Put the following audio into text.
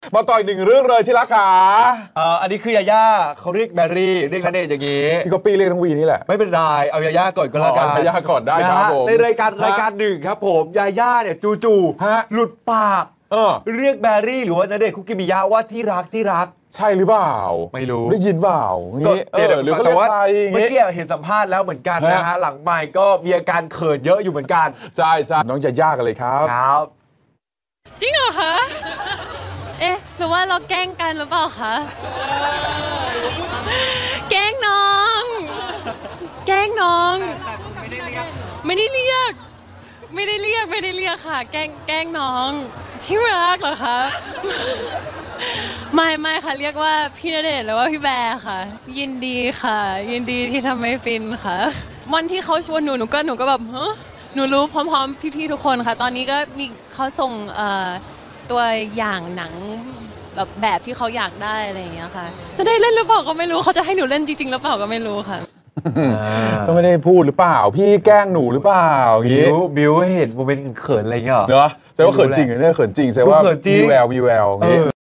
มาต่ออีกหนึ่งเรื่องเลยที่รักขาอันนี้คือยาย่าเขาเรียกแบรี่เรียกณเดชน์อย่างนี้พี่ก็ปี้เรียกทั้งวีนี่แหละไม่เป็นไรเอายาย่าก่อนก็แล้วกันยาย่าก่อนได้ครับผมในรายการหนึ่งครับผมยาย่าเนี่ยจู่ๆหลุดปากเรียกแบรี่หรือว่าณเดชน์คุกิมิยะว่าที่รักใช่หรือเปล่าไม่รู้ได้ยินเปล่างี้หรือแต่ว่าเมื่อกี้เห็นสัมภาษณ์แล้วเหมือนกันนะฮะหลังไมค์ก็มีอาการเขินเยอะอยู่เหมือนกันใช่น้องจะยากกันเลยครับจริงเหรอคะหรือว่าเราแกล้งกันหรือเปล่าคะแกล้งน้องไม่ได้เรียกค่ะแกล้งน้องที่รักเหรอคะไม่ค่ะเรียกว่าพี่ณเดชน์หรือว่าพี่แบร์ค่ะยินดีค่ะยินดีที่ทำให้ฟินค่ะวันที่เขาชวนหนูก็แบบหนูรู้พร้อมๆพี่ๆทุกคนค่ะตอนนี้ก็มีเขาส่งตัวอย่างหนังแบบที่เขาอยากได้อะไรอย่างเงี้ยค่ะจะได้เล่นหรือเปล่าก็ไม่รู้เขาจะให้หนูเล่นจริงๆหรือเปล่าก็ไม่รู้ค่ะก็ไม่ได้พูดหรือเปล่าพี่แกล้งหนูหรือเปล่าบิวให้เห็นโมเมนต์เขินอะไรเงี้ยเนาะแต่ว่าเขินจริงเนี่ยเขินจริงแสดงว่ามีแวว